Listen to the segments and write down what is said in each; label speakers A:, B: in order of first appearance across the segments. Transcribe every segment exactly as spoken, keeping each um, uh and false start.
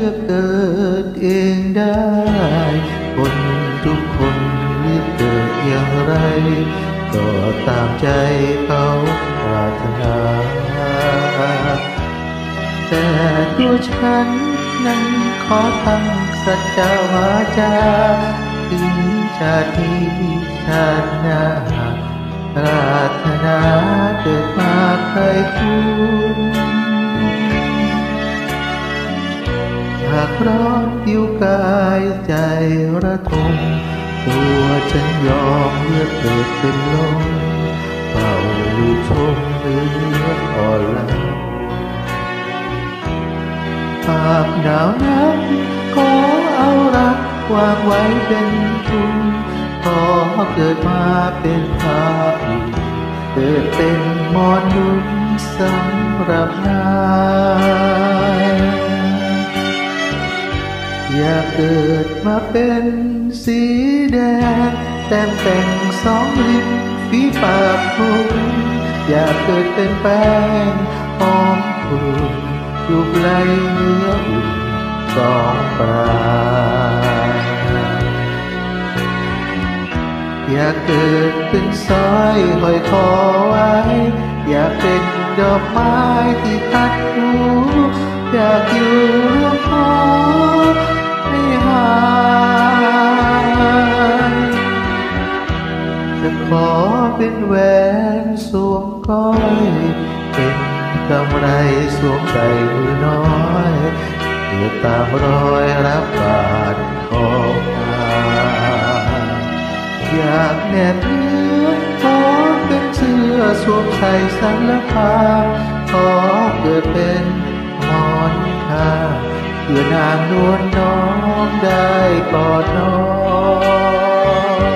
A: อกเกิดเองได้คนทุกคนเลือกเกิดอย่างไรก็ตามใจเขาปรารถนาแต่ตัวฉันนั้นขอตั้งสัจจวาจาถึงชาตินี้ชาติหน้าปรารถนาเกิดมาใครคุณหากร้อนผิวกายใจระทมตัวฉันยอมเลือกเกิดเป็นลมเฝ้าดูชมเลือดอ่อนล้าหากหนาวนักขอเอารักวางไว้เป็นทุนขอเกิดมาเป็นภาพีเกิดเป็นมอนนุ่นสำหรับนายอยากเกิดมาเป็นสีแดงแต้มแต่งสองริมฝีปากคุณอยากเกิดเป็นแป้งหอมกลุ่นอยู่ไกลเนื้ออุ่นสองปลายอยากเกิดเป็นสร้อยห้อยคอไว้อยากเป็นดอกไม้ที่ทัดหูอยากอยู่ร่วมหอไม่หายจะขอเป็นแหวนสวมก้อยเป็นกำไรสวมใส่มือน้อยเกิดตามรอยรับบาทของอาอยากแนบเนื้อขอเป็นเสื้อสวมใส่สันละพาขอเกิดเป็นหมอนข้าเพื่อนางนวลน้องได้กอดน้อง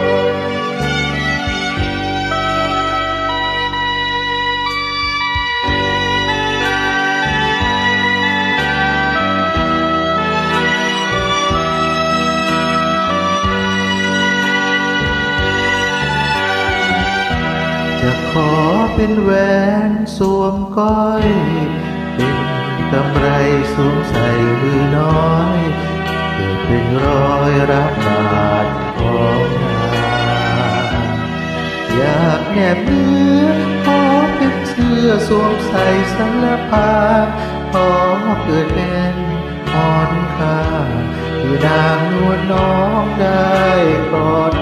A: จะขอเป็นแหวนสวมก้อยเป็นกำไรสวมใส่มือน้อยเกิดเป็นรอยรับบาดของนาอยากแนบเนื้อขอเป็นเสื้อสวมใส่สันละพาขอเกิดเป็นอ่อนค่าคือนางนวลน้องได้กอด